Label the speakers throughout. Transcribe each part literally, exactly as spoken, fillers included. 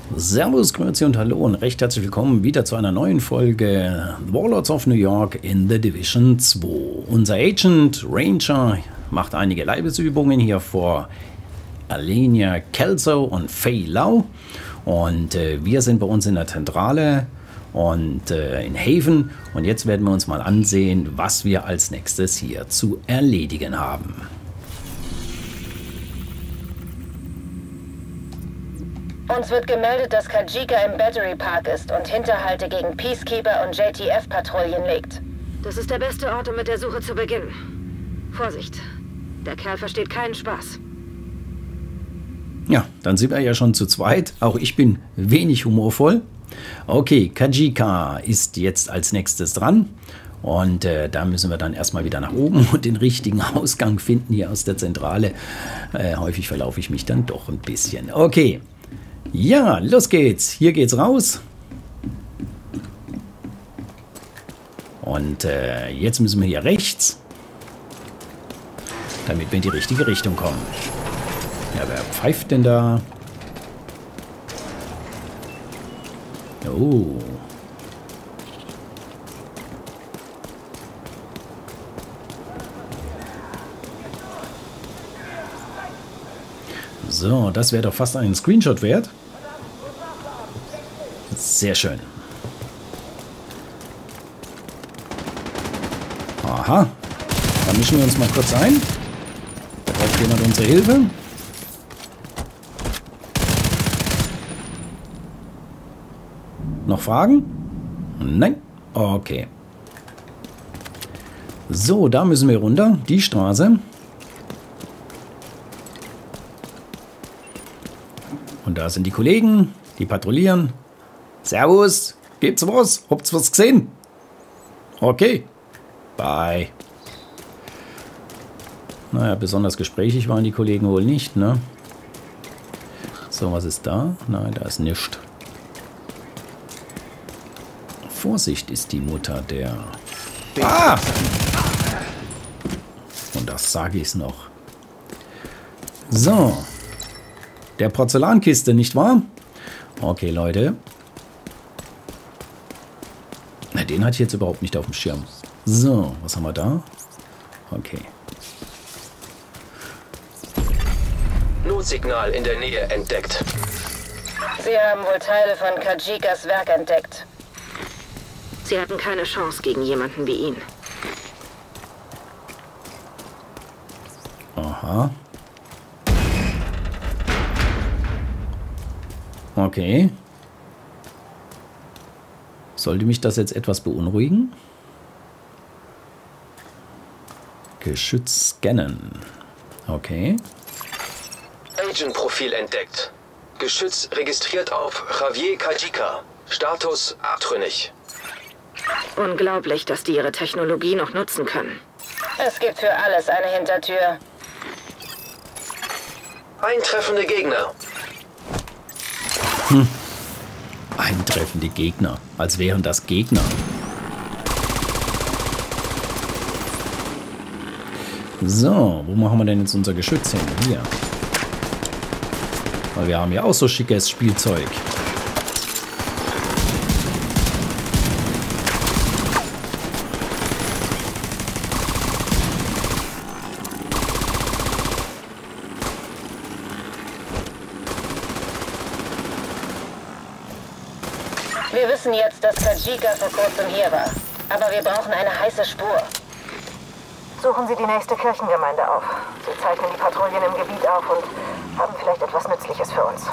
Speaker 1: Servus, Grüezi und Hallo und recht herzlich willkommen wieder zu einer neuen Folge The Warlords of New York in The Division zwei. Unser Agent Ranger macht einige Leibesübungen hier vor Alenia Kelso und Fei Lau und äh, wir sind bei uns in der Zentrale und äh, in Haven und jetzt werden wir uns mal ansehen, was wir als nächstes hier zu erledigen haben.
Speaker 2: Uns wird gemeldet, dass Kajika im Battery Park ist und Hinterhalte gegen Peacekeeper und J T F-Patrouillen legt.
Speaker 3: Das ist der beste Ort, um mit der Suche zu beginnen. Vorsicht, der Kerl versteht keinen Spaß.
Speaker 1: Ja, dann sind wir ja schon zu zweit. Auch ich bin wenig humorvoll. Okay, Kajika ist jetzt als nächstes dran. Und äh, da müssen wir dann erstmal wieder nach oben und den richtigen Ausgang finden hier aus der Zentrale. Äh, häufig verlaufe ich mich dann doch ein bisschen. Okay. Ja, los geht's. Hier geht's raus. Und äh, jetzt müssen wir hier rechts, damit wir in die richtige Richtung kommen. Ja, wer pfeift denn da? Oh. So, das wäre doch fast einen Screenshot wert. Sehr schön. Aha. Da mischen wir uns mal kurz ein. Da braucht jemand unsere Hilfe. Noch Fragen? Nein? Okay. So, da müssen wir runter. Die Straße. Und da sind die Kollegen, die patrouillieren. Servus, gibt's was? Habt's was gesehen? Okay, bye. Naja, besonders gesprächig waren die Kollegen wohl nicht, ne? So, was ist da? Nein, da ist nichts. Vorsicht ist die Mutter der... Ah! Und das sage ich's noch. So. Der Porzellankiste, nicht wahr? Okay, Leute. Na, den hatte ich jetzt überhaupt nicht auf dem Schirm. So, was haben wir da? Okay.
Speaker 4: Notsignal in der Nähe entdeckt.
Speaker 2: Sie haben wohl Teile von Kajikas Werk entdeckt.
Speaker 3: Sie hatten keine Chance gegen jemanden wie ihn.
Speaker 1: Aha. Okay. Sollte mich das jetzt etwas beunruhigen? Geschütz scannen. Okay.
Speaker 4: Agent-Profil entdeckt. Geschütz registriert auf Javier Kajika. Status abtrünnig.
Speaker 3: Unglaublich, dass die ihre Technologie noch nutzen können.
Speaker 2: Es gibt für alles eine Hintertür.
Speaker 4: Eintreffende Gegner.
Speaker 1: Hm. Eintreffende Gegner. Als wären das Gegner. So, wo machen wir denn jetzt unser Geschütz hin? Hier. Weil wir haben ja auch so schickes Spielzeug.
Speaker 2: Wir wissen jetzt, dass Kajika vor kurzem hier war. Aber wir brauchen eine heiße Spur.
Speaker 3: Suchen Sie die nächste Kirchengemeinde auf. Sie zeichnen die Patrouillen im Gebiet auf und haben vielleicht etwas Nützliches für uns.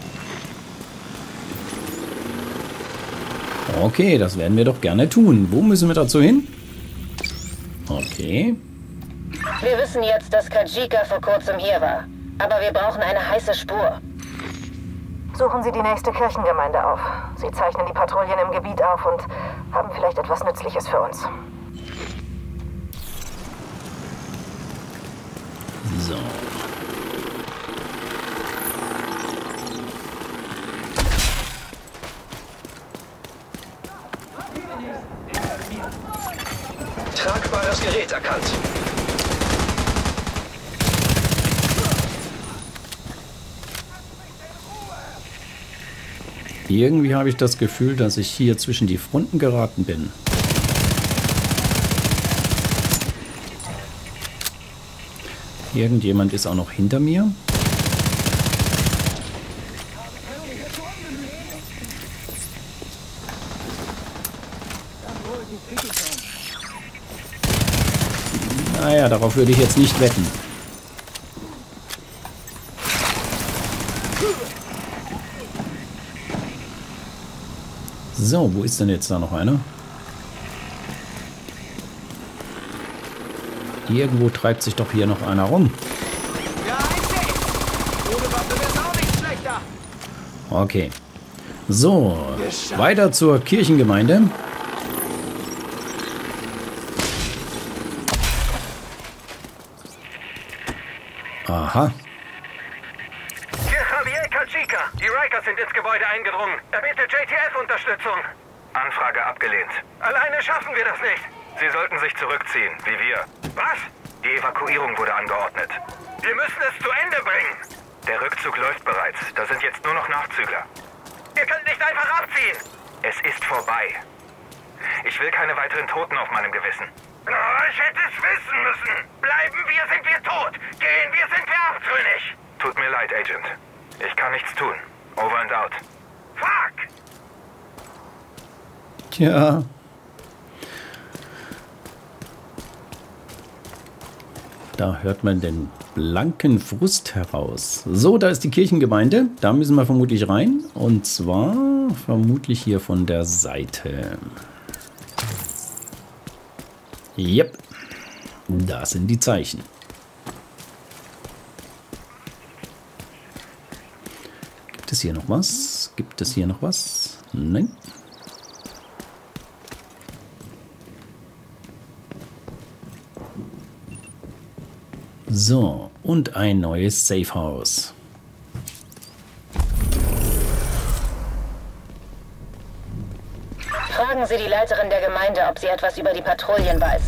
Speaker 1: Okay, das werden wir doch gerne tun. Wo müssen wir dazu hin? Okay.
Speaker 2: Wir wissen jetzt, dass Kajika vor kurzem hier war. Aber wir brauchen eine heiße Spur.
Speaker 3: Suchen Sie die nächste Kirchengemeinde auf. Sie zeichnen die Patrouillen im Gebiet auf und haben vielleicht etwas Nützliches für uns.
Speaker 1: So.
Speaker 4: Tragbares Gerät erkannt.
Speaker 1: Irgendwie habe ich das Gefühl, dass ich hier zwischen die Fronten geraten bin. Irgendjemand ist auch noch hinter mir. Naja, darauf würde ich jetzt nicht wetten. So, wo ist denn jetzt da noch einer? Irgendwo treibt sich doch hier noch einer rum. Okay. So, weiter zur Kirchengemeinde. Aha.
Speaker 5: Hier Javier Kajika. Die Rikers sind ins Gebäude eingedrungen. Er bittet J T F-Unterstützung. Anfrage abgelehnt. Alleine schaffen wir das nicht. Sie sollten sich zurückziehen, wie wir. Was? Die Evakuierung wurde angeordnet. Wir müssen es zu Ende bringen. Der Rückzug läuft bereits. Da sind jetzt nur noch Nachzügler. Ihr könnt nicht einfach abziehen. Es ist vorbei. Ich will keine weiteren Toten auf meinem Gewissen. Oh, ich hätte es wissen müssen. Bleiben wir, sind wir tot. Gehen wir, sind wir abtrünnig. Tut mir leid, Agent. Ich kann nichts tun. Over and out. Fuck!
Speaker 1: Tja. Da hört man den blanken Frust heraus. So, da ist die Kirchengemeinde. Da müssen wir vermutlich rein. Und zwar vermutlich hier von der Seite. Yep. Da sind die Zeichen. Gibt es hier noch was? Gibt es hier noch was? Nein. So, und ein neues Safehouse.
Speaker 2: Fragen Sie die Leiterin der Gemeinde, ob sie etwas über die Patrouillen weiß.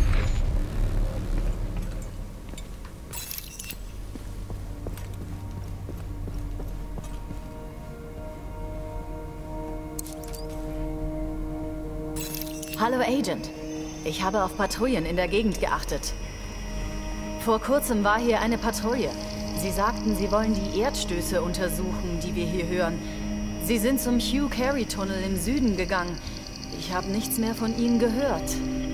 Speaker 6: Hallo Agent. Ich habe auf Patrouillen in der Gegend geachtet. Vor kurzem war hier eine Patrouille. Sie sagten, sie wollen die Erdstöße untersuchen, die wir hier hören. Sie sind zum Hugh Carey-Tunnel im Süden gegangen. Ich habe nichts mehr von ihnen gehört.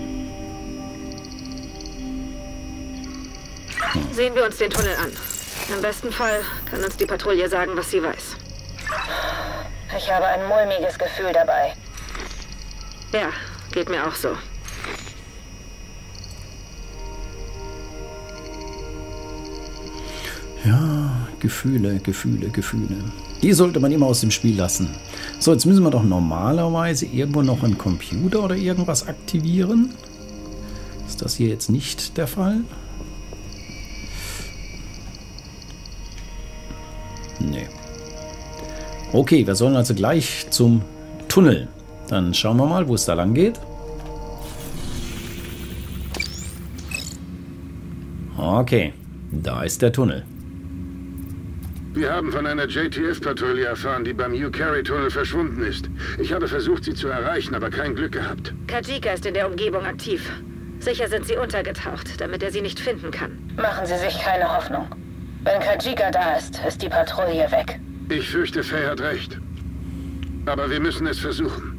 Speaker 3: Sehen wir uns den Tunnel an. Im besten Fall kann uns die Patrouille sagen, was sie weiß.
Speaker 2: Ich habe ein mulmiges Gefühl dabei.
Speaker 3: Ja, geht mir auch so.
Speaker 1: Ja, Gefühle, Gefühle, Gefühle. Die sollte man immer aus dem Spiel lassen. So, jetzt müssen wir doch normalerweise irgendwo noch einen Computer oder irgendwas aktivieren. Ist das hier jetzt nicht der Fall? Nee. Okay, wir sollen also gleich zum Tunnel. Dann schauen wir mal, wo es da lang geht. Okay, da ist der Tunnel.
Speaker 7: Wir haben von einer J T F-Patrouille erfahren, die beim Hugh Carey-Tunnel verschwunden ist. Ich habe versucht, sie zu erreichen, aber kein Glück gehabt.
Speaker 3: Kajika ist in der Umgebung aktiv. Sicher sind sie untergetaucht, damit er sie nicht finden kann.
Speaker 2: Machen Sie sich keine Hoffnung. Wenn Kajika da ist, ist die Patrouille weg.
Speaker 7: Ich fürchte, Faye hat recht. Aber wir müssen es versuchen.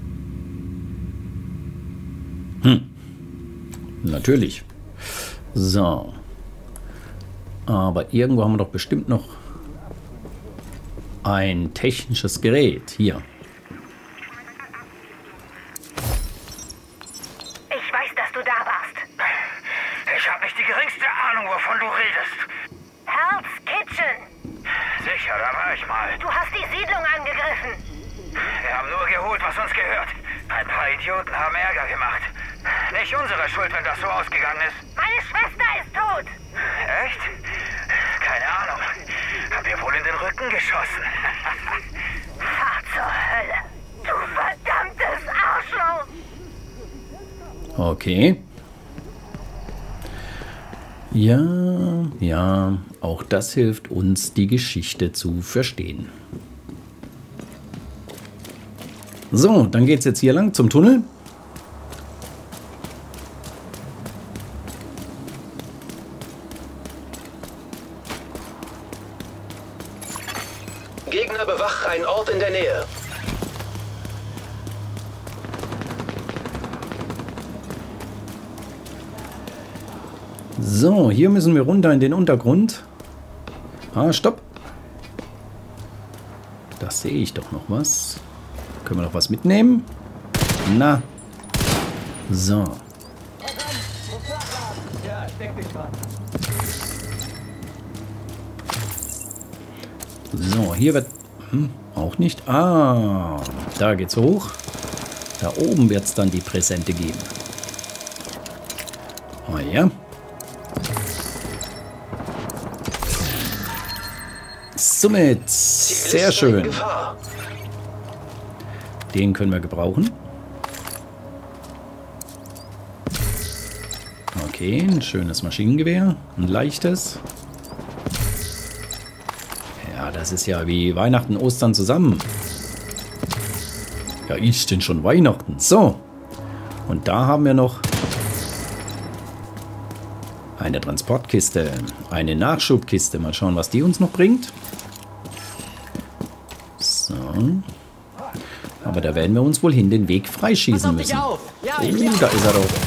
Speaker 1: Hm. Natürlich. So. Aber irgendwo haben wir doch bestimmt noch ein technisches Gerät. Hier.
Speaker 5: Ich weiß, dass du da warst. Ich habe nicht die geringste Ahnung, wovon du redest.
Speaker 2: Hell's Kitchen!
Speaker 5: Sicher, da war ich mal.
Speaker 2: Du hast die Siedlung angegriffen!
Speaker 5: Wir haben nur geholt, was uns gehört. Ein paar Idioten haben Ärger gemacht. Nicht unsere Schuld, wenn das so ausgegangen ist.
Speaker 2: Meine Schwester ist tot!
Speaker 5: Echt? Keine Ahnung. Habt ihr wohl in den Rücken geschossen?
Speaker 2: Fahr zur Hölle! Du verdammtes Arschloch!
Speaker 1: Okay. Ja, ja, auch das hilft uns, die Geschichte zu verstehen. So, dann geht es jetzt hier lang zum Tunnel.
Speaker 4: Gegner bewacht einen Ort in der Nähe.
Speaker 1: So, hier müssen wir runter in den Untergrund. Ah, stopp. Da sehe ich doch noch was. Können wir noch was mitnehmen? Na. So. So, hier wird... Hm, auch nicht. Ah, da geht's hoch. Da oben wird es dann die Präsente geben. Oh ja. Somit, sehr schön. Den können wir gebrauchen. Okay, ein schönes Maschinengewehr. Ein leichtes. Ja, das ist ja wie Weihnachten, Ostern zusammen. Ja, ist denn schon Weihnachten? So. Und da haben wir noch eine Transportkiste. Eine Nachschubkiste. Mal schauen, was die uns noch bringt. So. Aber da werden wir uns wohl hin den Weg freischießen müssen. Oh, da ist er doch.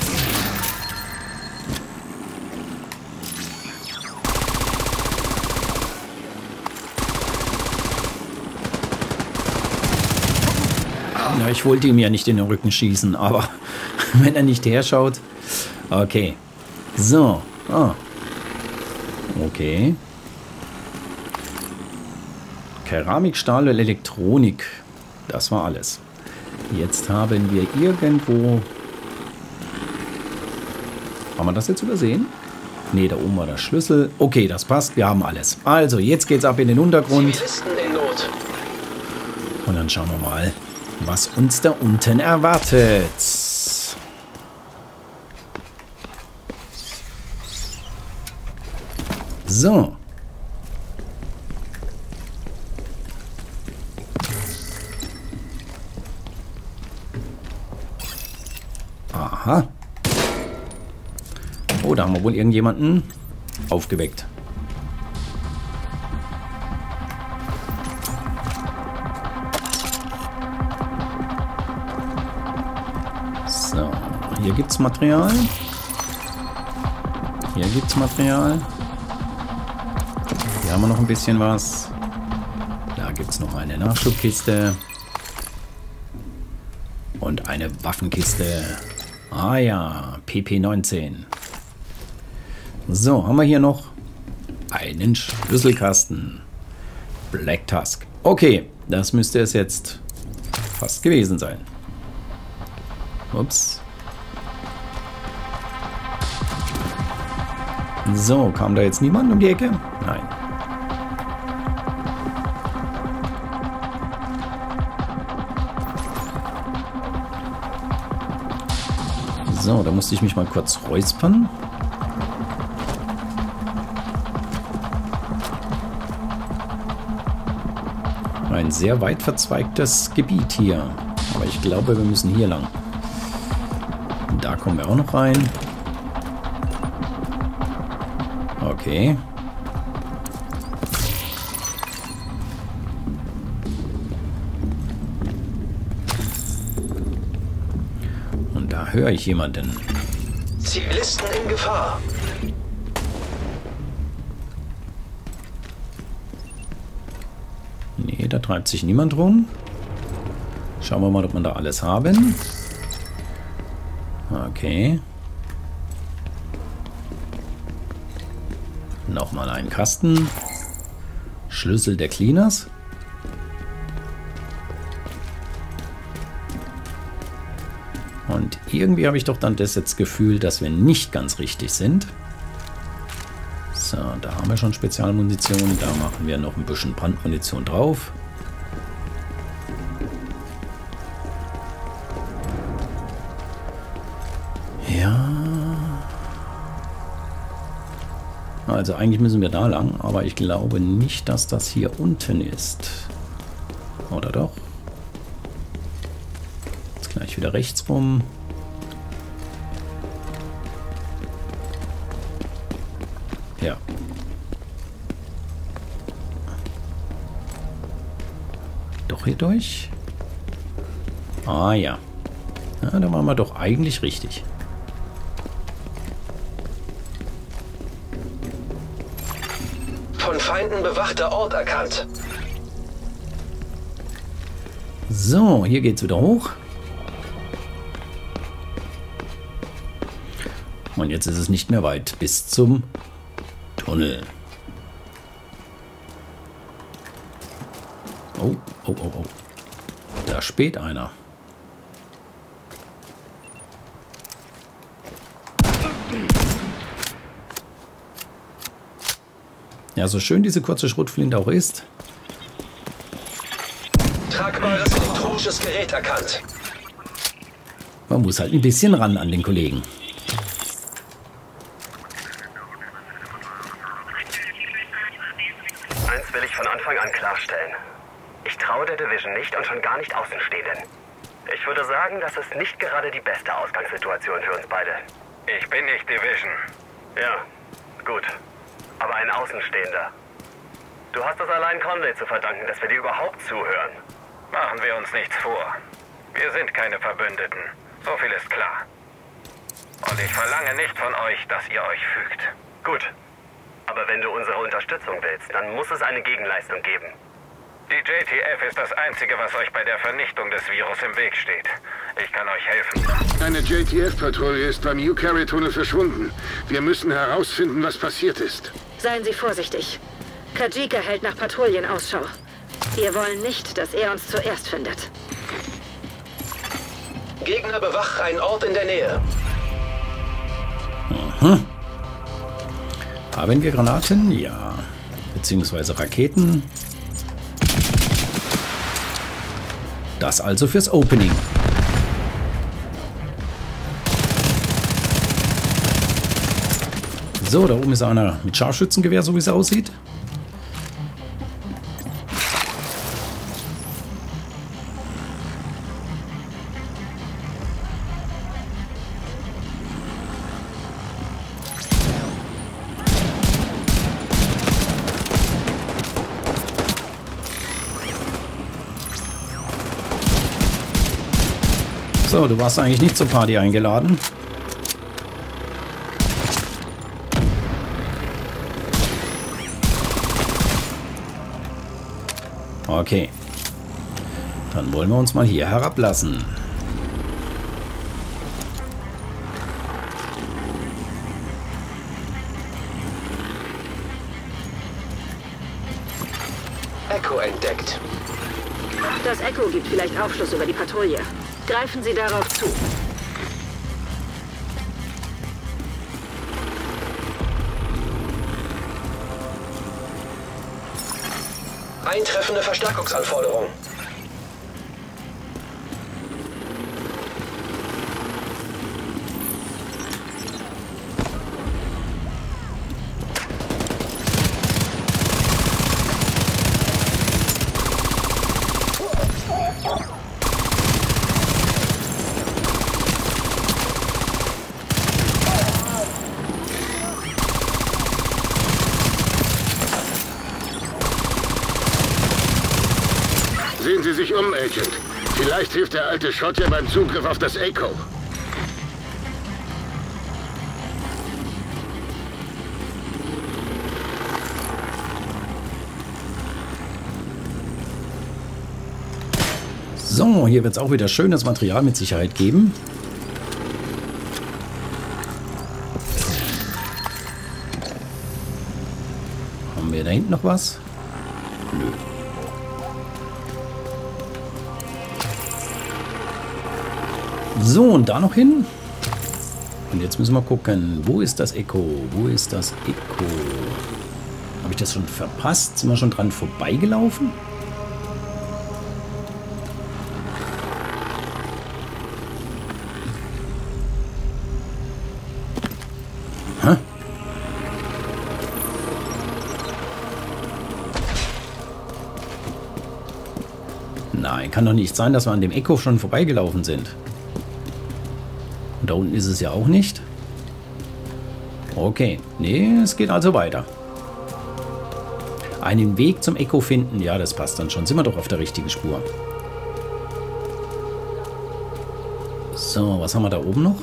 Speaker 1: Ja, ich wollte ihm ja nicht in den Rücken schießen, aber wenn er nicht herschaut. Okay. So. Ah. Okay. Keramik, Stahl und Elektronik. Das war alles. Jetzt haben wir irgendwo... Haben wir das jetzt übersehen? Ne, da oben war der Schlüssel. Okay, das passt. Wir haben alles. Also, jetzt geht's ab in den Untergrund.
Speaker 4: Zivilisten in Not.
Speaker 1: Und dann schauen wir mal, was uns da unten erwartet. So. Aha. Oh, da haben wir wohl irgendjemanden aufgeweckt. So, hier gibt es Material. Hier gibt es Material. Hier haben wir noch ein bisschen was. Da gibt es noch eine Nachschubkiste. Und eine Waffenkiste. Ah ja, P P neunzehn. So, haben wir hier noch einen Schlüsselkasten. Black Tusk. Okay, das müsste es jetzt fast gewesen sein. Ups. So, kam da jetzt niemand um die Ecke? Nein. So, da musste ich mich mal kurz räuspern. Ein sehr weit verzweigtes Gebiet hier. Aber ich glaube, wir müssen hier lang. Da kommen wir auch noch rein. Okay. Und da höre ich jemanden.
Speaker 4: Zivilisten in Gefahr.
Speaker 1: Nee, da treibt sich niemand rum. Schauen wir mal, ob wir da alles haben. Okay. Nochmal einen Kasten. Schlüssel der Cleaners. Und irgendwie habe ich doch dann das jetzt Gefühl, dass wir nicht ganz richtig sind. So, da haben wir schon Spezialmunition. Da machen wir noch ein bisschen Brandmunition drauf. Ja. Also eigentlich müssen wir da lang, aber ich glaube nicht, dass das hier unten ist. Oder doch? Gleich wieder rechts rum. Ja. Doch hier durch? Ah ja. Ja, da waren wir doch eigentlich richtig.
Speaker 4: Von Feinden bewachter Ort erkannt.
Speaker 1: So, hier geht's wieder hoch. Und jetzt ist es nicht mehr weit bis zum Tunnel. Oh, oh, oh, oh. Da späht einer. Ja, so schön diese kurze Schrotflinte auch ist.
Speaker 4: Tragbares elektronisches Gerät erkannt.
Speaker 1: Man muss halt ein bisschen ran an den Kollegen.
Speaker 5: Eins will ich von Anfang an klarstellen. Ich traue der Division nicht und schon gar nicht Außenstehenden. Ich würde sagen, das ist nicht gerade die beste Ausgangssituation für uns beide. Ich bin nicht Division. Ja, gut. Aber ein Außenstehender. Du hast es allein Conway zu verdanken, dass wir dir überhaupt zuhören. Machen wir uns nichts vor. Wir sind keine Verbündeten. So viel ist klar. Und ich verlange nicht von euch, dass ihr euch fügt. Gut. Aber wenn du unsere Unterstützung willst, dann muss es eine Gegenleistung geben. Die J T F ist das Einzige, was euch bei der Vernichtung des Virus im Weg steht. Ich kann euch helfen.
Speaker 7: Eine J T F-Patrouille ist beim U-Carry-Tunnel verschwunden. Wir müssen herausfinden, was passiert ist.
Speaker 3: Seien Sie vorsichtig. Kajika hält nach Patrouillen Ausschau. Wir wollen nicht, dass er uns zuerst findet.
Speaker 4: Gegner bewacht einen Ort in der Nähe.
Speaker 1: Aha. Haben wir Granaten? Ja. Beziehungsweise Raketen. Das also fürs Opening. So, da oben ist einer mit Scharfschützengewehr, so wie es aussieht. So, du warst eigentlich nicht zur Party eingeladen. Okay. Dann wollen wir uns mal hier herablassen.
Speaker 4: Echo entdeckt.
Speaker 3: Das Echo gibt vielleicht Aufschluss über die Patrouille. Greifen Sie darauf zu.
Speaker 4: Eintreffende Verstärkungsanforderung.
Speaker 7: Sehen Sie sich um, Agent. Vielleicht hilft der alte Schrott ja beim Zugriff auf das Echo.
Speaker 1: So, hier wird es auch wieder schönes Material mit Sicherheit geben. Haben wir da hinten noch was? Nö. So, und da noch hin. Und jetzt müssen wir gucken, wo ist das Echo? Wo ist das Echo? Habe ich das schon verpasst? Sind wir schon dran vorbeigelaufen? Hä? Nein, kann doch nicht sein, dass wir an dem Echo schon vorbeigelaufen sind. Und da unten ist es ja auch nicht. Okay. Nee, es geht also weiter. Einen Weg zum Echo finden. Ja, das passt dann schon. Sind wir doch auf der richtigen Spur. So, was haben wir da oben noch?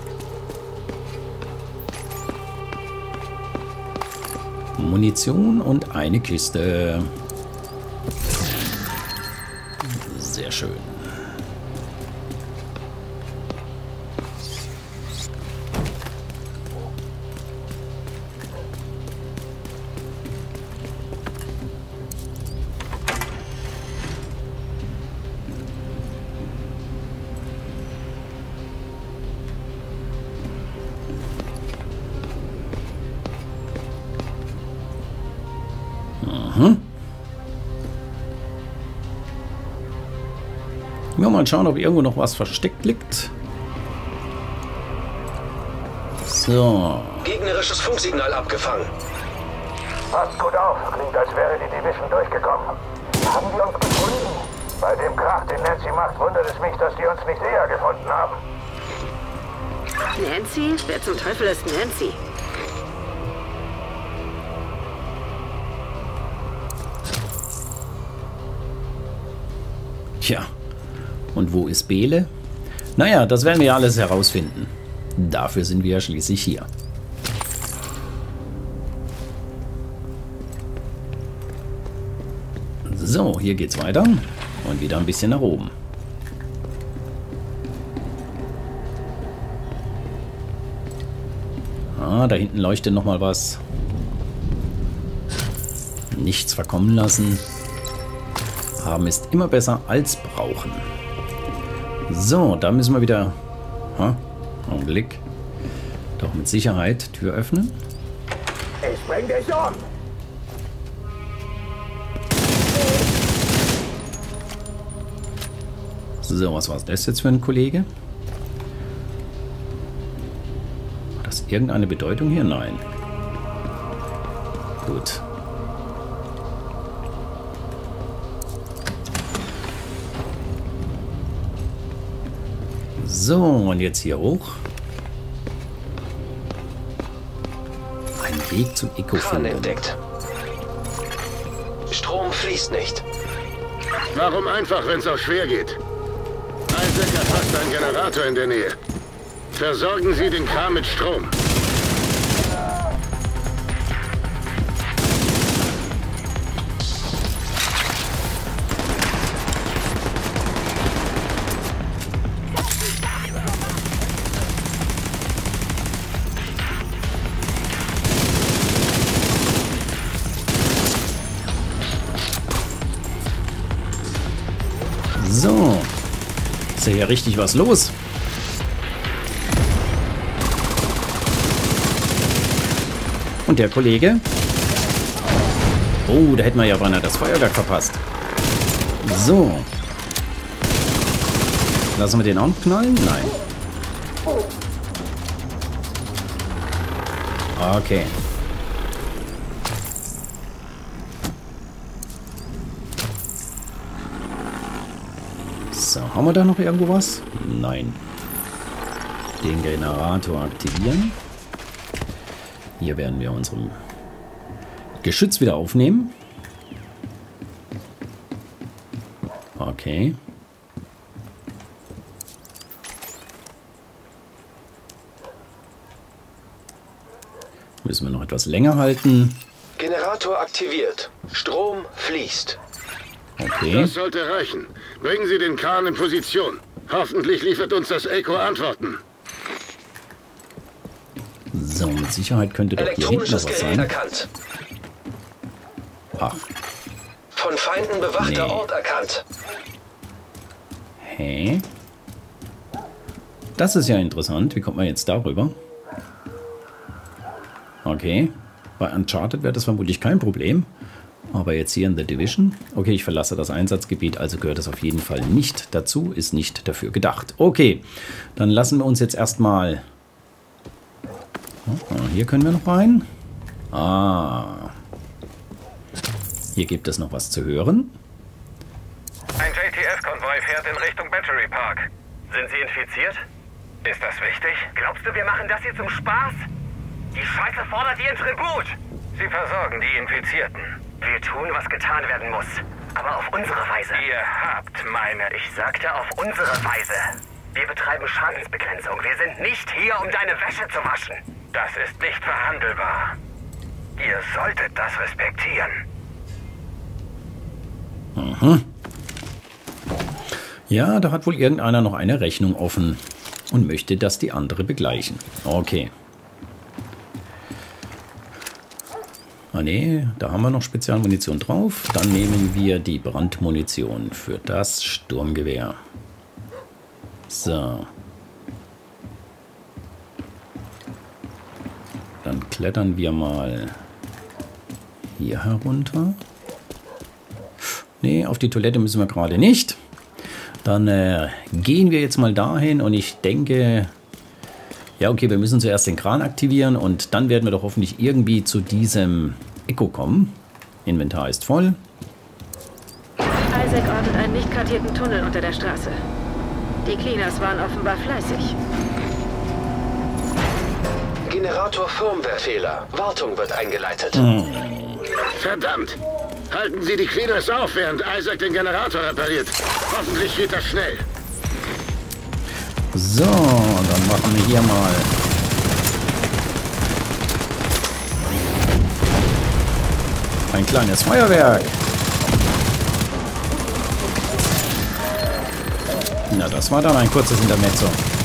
Speaker 1: Munition und eine Kiste. Sehr schön. Mhm. Ja, mal schauen, ob irgendwo noch was versteckt liegt. So.
Speaker 4: Gegnerisches Funksignal abgefangen.
Speaker 5: Passt gut auf. Klingt, als wäre die Division durchgekommen. Haben die uns gefunden? Bei dem Krach, den Nancy macht, wundert es mich, dass die uns nicht eher gefunden haben.
Speaker 3: Nancy? Wer zum Teufel ist Nancy?
Speaker 1: Tja, und wo ist Bele? Naja, das werden wir alles herausfinden. Dafür sind wir ja schließlich hier. So, hier geht's weiter. Und wieder ein bisschen nach oben. Ah, da hinten leuchtet noch mal was. Nichts verkommen lassen. Haben ist immer besser als brauchen. So, da müssen wir wieder... Ha, Augenblick. Doch mit Sicherheit Tür öffnen.
Speaker 5: Ich bring dich um!
Speaker 1: So, was war das jetzt für ein Kollege? Hat das irgendeine Bedeutung hier? Nein. Gut. So, und jetzt hier hoch. Ein Weg zum Echo
Speaker 4: Kran
Speaker 1: finden.
Speaker 4: entdeckt. Strom fließt nicht.
Speaker 7: Warum einfach, wenn es auch schwer geht? Isaac erfasst einen Generator in der Nähe. Versorgen Sie den Kran mit Strom.
Speaker 1: So. Ist ja hier richtig was los. Und der Kollege? Oh, da hätten wir ja beinahe das Feuerwerk verpasst. So. Lassen wir den auch knallen? Nein. Okay. So, haben wir da noch irgendwo was? Nein. Den Generator aktivieren. Hier werden wir unserem Geschütz wieder aufnehmen. Okay. Müssen wir noch etwas länger halten.
Speaker 4: Generator aktiviert. Strom fließt.
Speaker 1: Okay.
Speaker 7: Das sollte reichen. Bringen Sie den Kran in Position. Hoffentlich liefert uns das Echo Antworten.
Speaker 1: So, mit Sicherheit könnte doch hier hinten noch
Speaker 4: Elektronisches
Speaker 1: was
Speaker 4: Gerät
Speaker 1: sein.
Speaker 4: erkannt.
Speaker 1: Ach,
Speaker 4: Von Feinden bewachter
Speaker 1: Nee.
Speaker 4: Ort erkannt.
Speaker 1: hä? Das ist ja interessant. Wie kommt man jetzt darüber? Okay. Bei Uncharted wäre das vermutlich kein Problem. Aber jetzt hier in The Division. Okay, ich verlasse das Einsatzgebiet, also gehört das auf jeden Fall nicht dazu. Ist nicht dafür gedacht. Okay, dann lassen wir uns jetzt erstmal... Oh, hier können wir noch rein. Ah. Hier gibt es noch was zu hören.
Speaker 5: Ein J T F-Konvoi fährt in Richtung Battery Park. Sind Sie infiziert? Ist das wichtig? Glaubst du, wir machen das hier zum Spaß? Die Scheiße fordert ihren Tribut. Sie versorgen die Infizierten. Wir tun, was getan werden muss. Aber auf unsere Weise. Ihr habt meine... Ich sagte auf unsere Weise. Wir betreiben Schadensbegrenzung. Wir sind nicht hier, um deine Wäsche zu waschen. Das ist nicht verhandelbar. Ihr solltet das respektieren.
Speaker 1: Mhm. Ja, da hat wohl irgendeiner noch eine Rechnung offen und möchte, dass die andere begleichen. Okay. Ah ne, da haben wir noch Spezialmunition drauf. Dann nehmen wir die Brandmunition für das Sturmgewehr. So. Dann klettern wir mal hier herunter. Ne, auf die Toilette müssen wir gerade nicht. Dann äh, gehen wir jetzt mal dahin und ich denke... Ja, okay, wir müssen zuerst den Kran aktivieren und dann werden wir doch hoffentlich irgendwie zu diesem Echo kommen. Inventar ist voll.
Speaker 3: Isaac ortet einen nicht kartierten Tunnel unter der Straße. Die Cleaners waren offenbar fleißig.
Speaker 4: Generator Firmware-Fehler. Wartung wird eingeleitet.
Speaker 1: Hm.
Speaker 7: Verdammt! Halten Sie die Cleaners auf, während Isaac den Generator repariert. Hoffentlich geht das schnell.
Speaker 1: So, dann machen wir hier mal ein kleines Feuerwerk. Na, das war dann ein kurzes Intermezzo.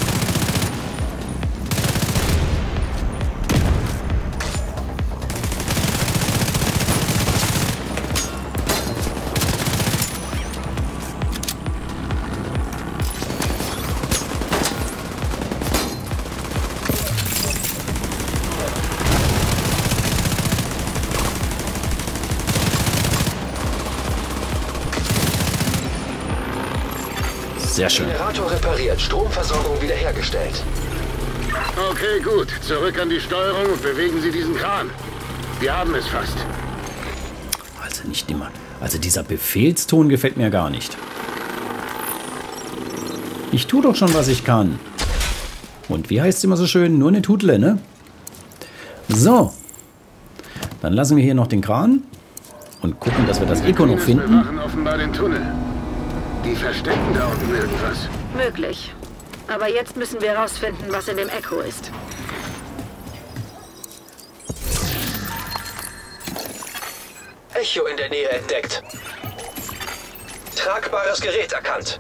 Speaker 1: Sehr schön.
Speaker 4: Generator repariert, Stromversorgung wiederhergestellt.
Speaker 7: Okay, gut. Zurück an die Steuerung und bewegen Sie diesen Kran. Wir haben es fast.
Speaker 1: Also nicht immer. Also dieser Befehlston gefällt mir gar nicht. Ich tue doch schon, was ich kann. Und wie heißt es immer so schön? Nur eine Tutle, ne? So. Dann lassen wir hier noch den Kran und gucken, dass wir das Echo noch finden.
Speaker 7: Wir machen offenbar den Tunnel. Die verstecken da unten irgendwas.
Speaker 3: Möglich. Aber jetzt müssen wir herausfinden, was in dem Echo ist.
Speaker 4: Echo in der Nähe entdeckt. Tragbares Gerät erkannt.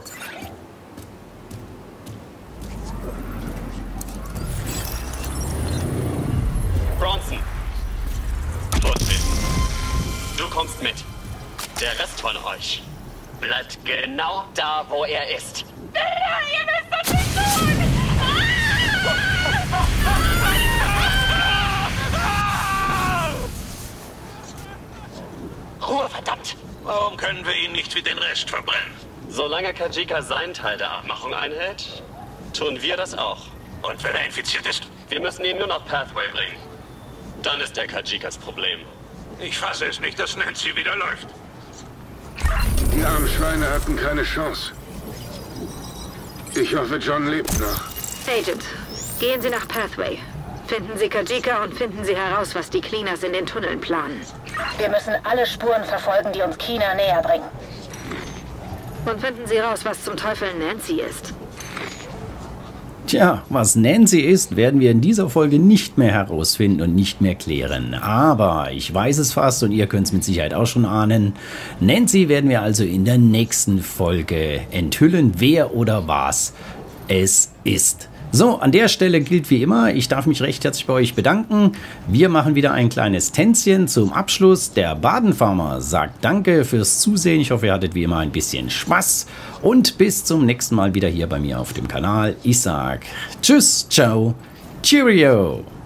Speaker 8: Bronson. Fortschritt. Du kommst mit. Der Rest von euch bleibt genau da, wo er ist.
Speaker 9: Ja, ihr müsst das nicht tun!
Speaker 8: Ruhe, verdammt!
Speaker 10: Warum können wir ihn nicht wie den Rest verbrennen?
Speaker 8: Solange Kajika seinen Teil der Abmachung einhält, tun wir das auch.
Speaker 10: Und wenn er infiziert ist?
Speaker 8: Wir müssen ihn nur nach Pathway bringen. Dann ist der Kajikas Problem.
Speaker 10: Ich fasse es nicht, dass Nancy wieder läuft.
Speaker 7: Die armen Schweine hatten keine Chance. Ich hoffe, John lebt noch.
Speaker 3: Agent, gehen Sie nach Pathway. Finden Sie Kajika und finden Sie heraus, was die Cleaners in den Tunneln planen.
Speaker 2: Wir müssen alle Spuren verfolgen, die uns China näher bringen.
Speaker 3: Und finden Sie raus, was zum Teufel Nancy ist.
Speaker 1: Tja, was Nancy ist, werden wir in dieser Folge nicht mehr herausfinden und nicht mehr klären. Aber ich weiß es fast und ihr könnt es mit Sicherheit auch schon ahnen. Nancy werden wir also in der nächsten Folge enthüllen, wer oder was es ist. So, an der Stelle gilt wie immer, ich darf mich recht herzlich bei euch bedanken. Wir machen wieder ein kleines Tänzchen zum Abschluss. Der Badenfarmer sagt Danke fürs Zusehen. Ich hoffe, ihr hattet wie immer ein bisschen Spaß. Und bis zum nächsten Mal wieder hier bei mir auf dem Kanal. Ich sag Tschüss, ciao, Cheerio.